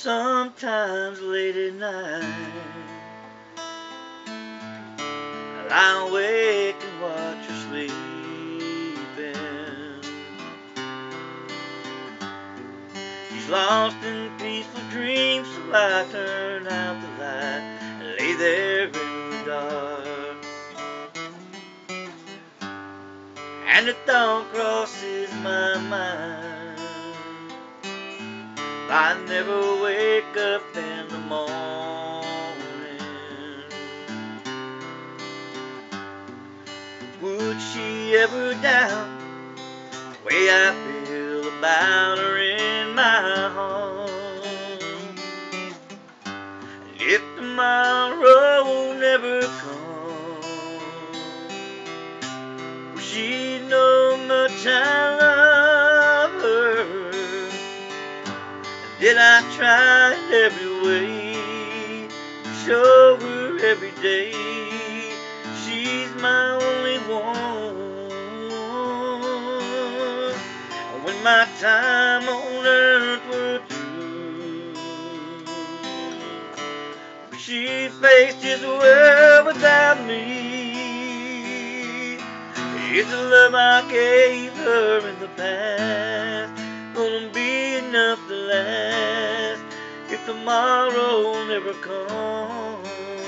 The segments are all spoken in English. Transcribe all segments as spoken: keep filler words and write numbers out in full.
Sometimes late at night I lie awake and watch her sleeping. She's lost in peaceful dreams, so I turn out the light and lay there in the dark. And the thought crosses my mind, I never wake up in the morning. Would she ever doubt the way I feel about her in my heart? And if tomorrow never comes, will she know much I love her? Did I try in every way to show her every day she's my only one? When my time on earth were through, she faced this world without me. Is the love I gave her in the past gonna be enough to last if tomorrow never comes?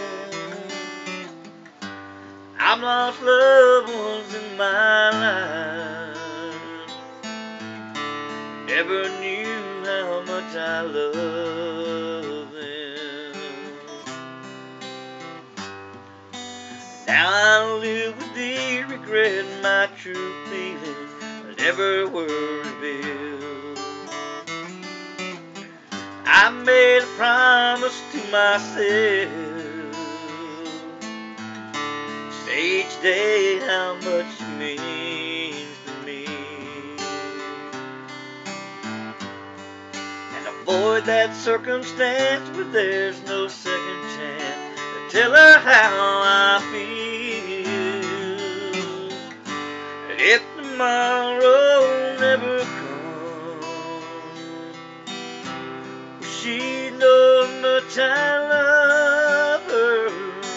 I've lost loved ones in my life, never knew how much I loved them. Now I live with the regret my true feelings never were revealed. I made a promise to myself, say each day how much it means to me, and avoid that circumstance where there's no second chance to tell her how I feel. And if tomorrow never comes, she knows much I love her.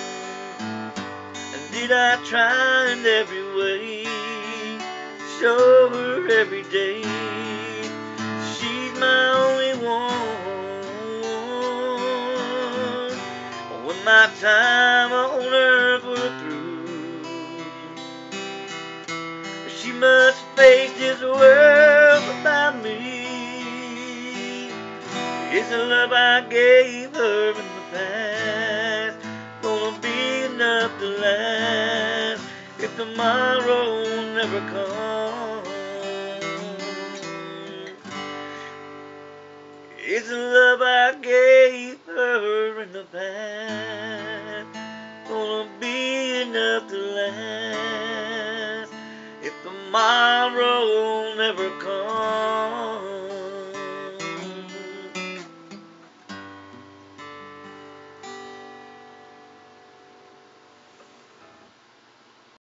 And did I try in every way to show her every day she's my only one? When my time on earth were through, she must face this world without me. Is the love I gave her in the past gonna be enough to last if tomorrow never comes? Is the love I gave her in the past gonna be enough to last if tomorrow never comes?